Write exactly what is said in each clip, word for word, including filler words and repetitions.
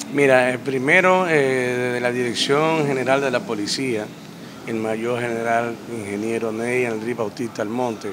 Mira, eh, primero eh, de la Dirección General de la Policía, el Mayor General Ingeniero Ney Andrés Bautista Almonte,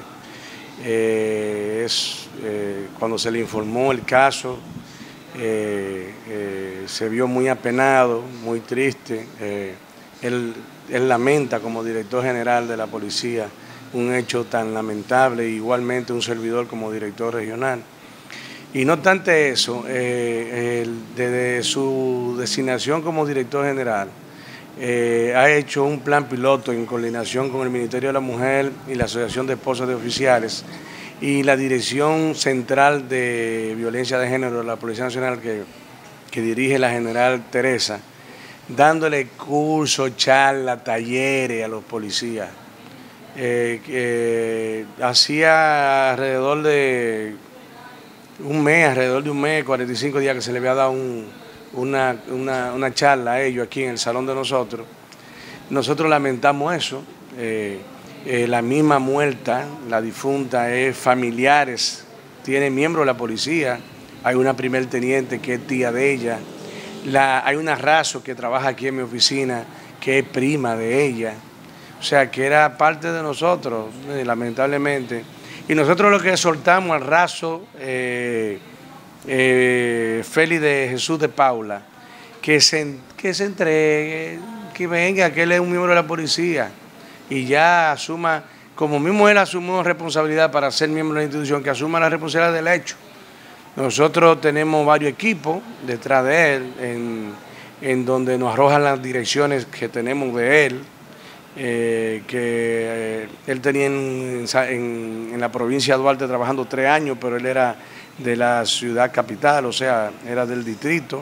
eh, es, eh, cuando se le informó el caso, eh, eh, se vio muy apenado, muy triste. Eh, él, él lamenta como director general de la policía un hecho tan lamentable, igualmente un servidor como director regional. Y no obstante eso, eh, el, desde su designación como director general, eh, ha hecho un plan piloto en coordinación con el Ministerio de la Mujer y la Asociación de Esposas de Oficiales y la Dirección Central de Violencia de Género de la Policía Nacional que, que dirige la general Teresa, dándole cursos, charlas, talleres a los policías. Eh, eh, hacía alrededor de un mes, alrededor de un mes, cuarenta y cinco días que se le había dado un, una, una, una charla a ellos aquí en el salón de nosotros. Nosotros lamentamos eso. Eh, eh, la misma muerta, la difunta, es familiares, tiene miembros de la policía. Hay una primer teniente que es tía de ella. La, hay una raso que trabaja aquí en mi oficina que es prima de ella. O sea, que era parte de nosotros, eh, lamentablemente. Y nosotros lo que exhortamos al raso eh, eh, Félix de Jesús de Paula, que se, que se entregue, que venga, que él es un miembro de la policía y ya asuma, como mismo él asumió responsabilidad para ser miembro de la institución, que asuma la responsabilidad del hecho. Nosotros tenemos varios equipos detrás de él, en, en donde nos arrojan las direcciones que tenemos de él. Eh, que eh, él tenía en, en, en la provincia de Duarte trabajando tres años, pero él era de la ciudad capital, o sea, era del distrito.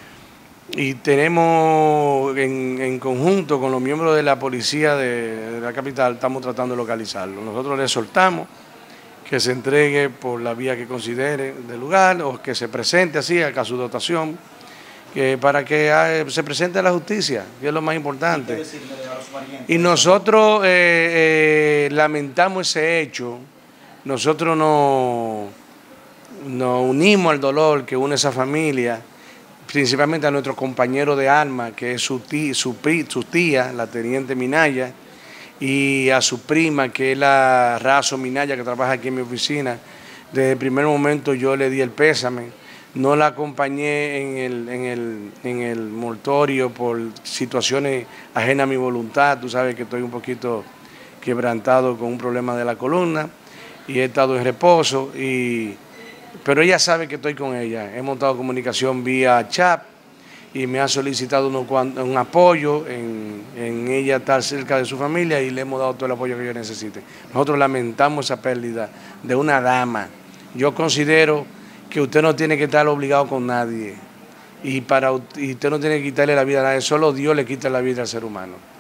Y tenemos en, en conjunto con los miembros de la policía de, de la capital, estamos tratando de localizarlo. Nosotros le soltamos que se entregue por la vía que considere del lugar o que se presente así a su dotación, que para que ah, se presente a la justicia, que es lo más importante. Y nosotros eh, eh, lamentamos ese hecho, nosotros nos, nos unimos al dolor que une esa familia, principalmente a nuestro compañero de armas, que es su tía, su, su tía, la teniente Minaya, y a su prima, que es la Razo Minaya, que trabaja aquí en mi oficina. Desde el primer momento yo le di el pésame. No la acompañé en el, en el, en el mortorio por situaciones ajenas a mi voluntad. Tú sabes que estoy un poquito quebrantado con un problema de la columna y he estado en reposo, y, pero ella sabe que estoy con ella. Hemos estado en comunicación vía chat y me ha solicitado uno, un apoyo en, en ella estar cerca de su familia y le hemos dado todo el apoyo que ella necesite. Nosotros lamentamos esa pérdida de una dama. Yo considero que usted no tiene que estar obligado con nadie y, para, y usted no tiene que quitarle la vida a nadie, solo Dios le quita la vida al ser humano.